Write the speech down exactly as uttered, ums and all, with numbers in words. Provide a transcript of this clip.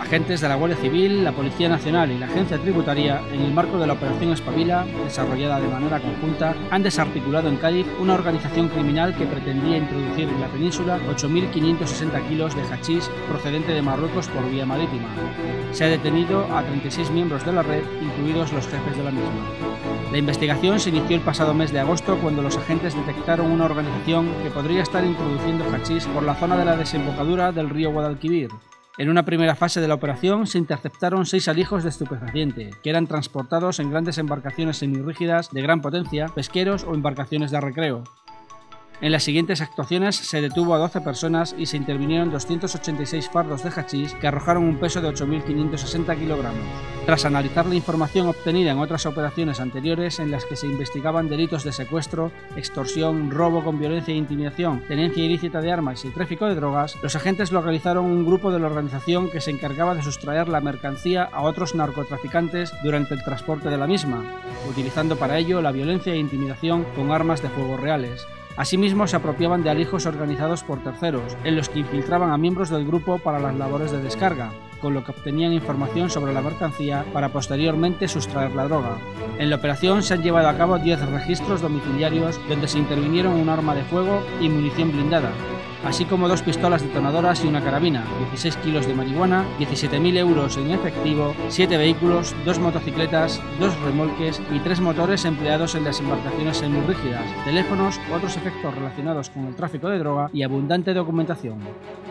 Agentes de la Guardia Civil, la Policía Nacional y la Agencia Tributaria, en el marco de la Operación Espabila, desarrollada de manera conjunta, han desarticulado en Cádiz una organización criminal que pretendía introducir en la península ocho mil quinientos sesenta kilos de hachís procedente de Marruecos por vía marítima. Se ha detenido a treinta y seis miembros de la red, incluidos los jefes de la misma. La investigación se inició el pasado mes de agosto cuando los agentes detectaron una organización que podría estar introduciendo hachís por la zona de la desembocadura del río Guadalquivir. En una primera fase de la operación se interceptaron seis alijos de estupefaciente, que eran transportados en grandes embarcaciones semirrígidas de gran potencia, pesqueros o embarcaciones de recreo. En las siguientes actuaciones se detuvo a doce personas y se intervinieron doscientos ochenta y seis fardos de hachís que arrojaron un peso de ocho mil quinientos sesenta kilogramos. Tras analizar la información obtenida en otras operaciones anteriores en las que se investigaban delitos de secuestro, extorsión, robo con violencia e intimidación, tenencia ilícita de armas y tráfico de drogas, los agentes localizaron un grupo de la organización que se encargaba de sustraer la mercancía a otros narcotraficantes durante el transporte de la misma, utilizando para ello la violencia e intimidación con armas de fuego reales. Asimismo, se apropiaban de alijos organizados por terceros, en los que infiltraban a miembros del grupo para las labores de descarga, con lo que obtenían información sobre la mercancía para posteriormente sustraer la droga. En la operación se han llevado a cabo diez registros domiciliarios donde se intervinieron un arma de fuego y munición blindada, así como dos pistolas detonadoras y una carabina, dieciséis kilos de marihuana, diecisiete mil euros en efectivo, siete vehículos, dos motocicletas, dos remolques y tres motores empleados en las embarcaciones semirrígidas, teléfonos, otros efectos relacionados con el tráfico de droga y abundante documentación.